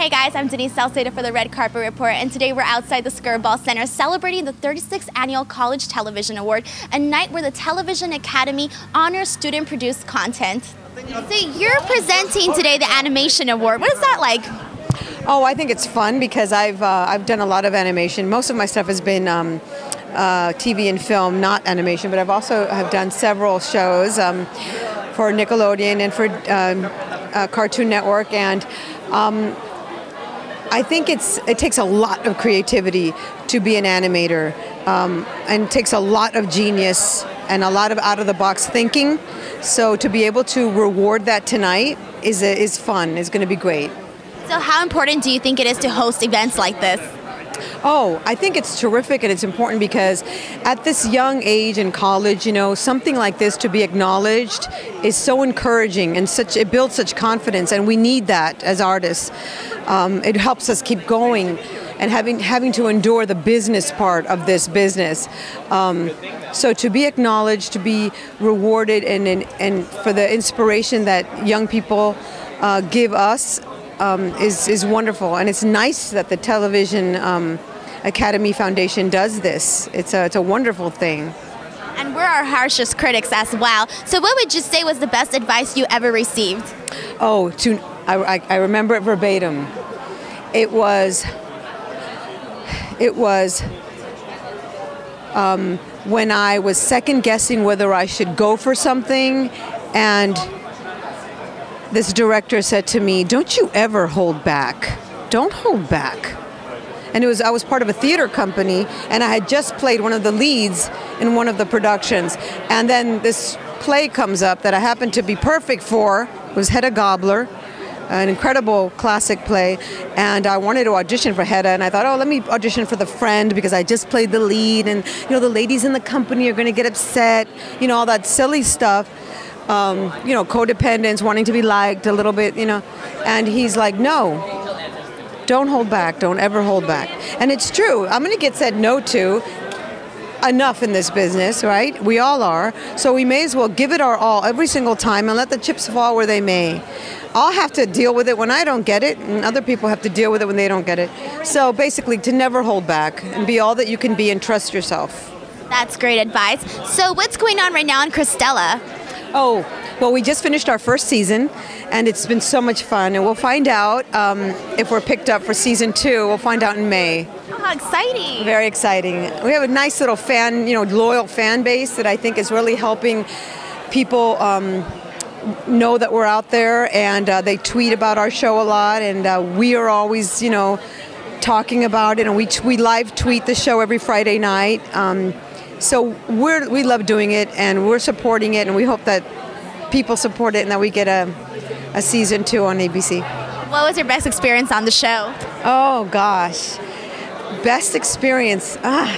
Hey guys, I'm Denise Salcedo for the Red Carpet Report, and today we're outside the Skirball Center celebrating the 36th Annual College Television Award, a night where the Television Academy honors student-produced content. So you're presenting today the Animation Award. What is that like? Oh, I think it's fun because I've done a lot of animation. Most of my stuff has been TV and film, not animation, but I've also have done several shows for Nickelodeon and for Cartoon Network, and I think it takes a lot of creativity to be an animator, and it takes a lot of genius and a lot of out-of-the-box thinking. So to be able to reward that tonight is fun. It's going to be great. So how important do you think it is to host events like this? Oh, I think it's terrific and it's important because at this young age in college, you know, something like this to be acknowledged is so encouraging and it builds such confidence, and we need that as artists. It helps us keep going and having to endure the business part of this business. So to be acknowledged, to be rewarded, and for the inspiration that young people give us is wonderful. And it's nice that the Television Academy Foundation does this. It's a wonderful thing. And we're our harshest critics as well. So what would you say was the best advice you ever received? Oh, I remember it verbatim. It was when I was second guessing whether I should go for something, and this director said to me, "Don't you ever hold back. Don't hold back." And I was part of a theater company, and I had just played one of the leads in one of the productions. And then this play comes up that I happened to be perfect for. It was Hedda Gabler, an incredible classic play. And I wanted to audition for Hedda, and I thought, oh, let me audition for The Friend because I just played the lead, and you know, the ladies in the company are going to get upset, you know, all that silly stuff. You know, codependence, wanting to be liked a little bit, you know. And he's like, no. Don't hold back. Don't ever hold back. And it's true. I'm going to get said no to enough in this business, right? We all are. So we may as well give it our all every single time and let the chips fall where they may. I'll have to deal with it when I don't get it, and other people have to deal with it when they don't get it. So basically, to never hold back and be all that you can be and trust yourself. That's great advice. So what's going on right now on Cristela? Oh, well, we just finished our first season, and it's been so much fun. And we'll find out if we're picked up for season 2. We'll find out in May. Oh, how exciting. Very exciting. We have a nice little loyal fan base that I think is really helping people know that we're out there, and they tweet about our show a lot, and we are always, talking about it, and we live tweet the show every Friday night. So we love doing it, and we're supporting it, and we hope that people support it and that we get a season 2 on ABC. What was your best experience on the show? Oh, gosh. Best experience?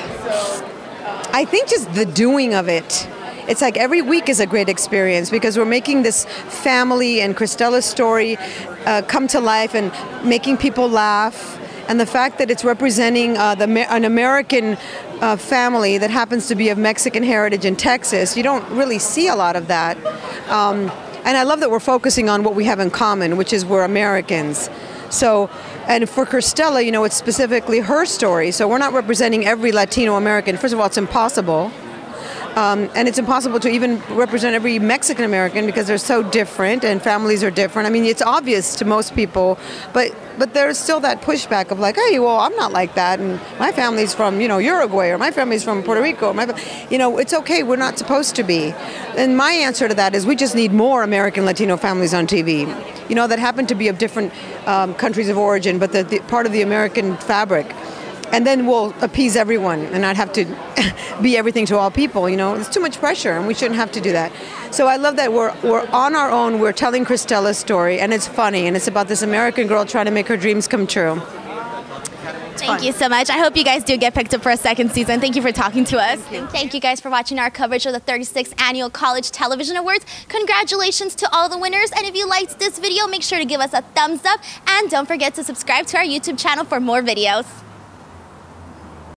I think just the doing of it. It's like every week is a great experience because we're making this family and Cristela's story come to life and making people laugh. And the fact that it's representing an American family that happens to be of Mexican heritage in Texas, you don't really see a lot of that. And I love that we're focusing on what we have in common, which is we're Americans. So, and for Cristela, it's specifically her story. So we're not representing every Latino American. First of all, it's impossible. And it's impossible to even represent every Mexican American because they're so different and families are different. I mean, it's obvious to most people, but there's still that pushback of like, hey, well, I'm not like that, and my family's from, Uruguay, or my family's from Puerto Rico. It's okay, we're not supposed to be. And my answer to that is we just need more American Latino families on TV, that happen to be of different countries of origin, but the part of the American fabric. And then we'll appease everyone and not have to be everything to all people. It's too much pressure, and we shouldn't have to do that. So I love that we're on our own. We're telling Cristela's story, and it's funny, and it's about this American girl trying to make her dreams come true. Thank you so much. I hope you guys do get picked up for a second season. Thank you for talking to us. Thank you guys for watching our coverage of the 36th Annual College Television Awards. Congratulations to all the winners. And if you liked this video, make sure to give us a thumbs up. And don't forget to subscribe to our YouTube channel for more videos.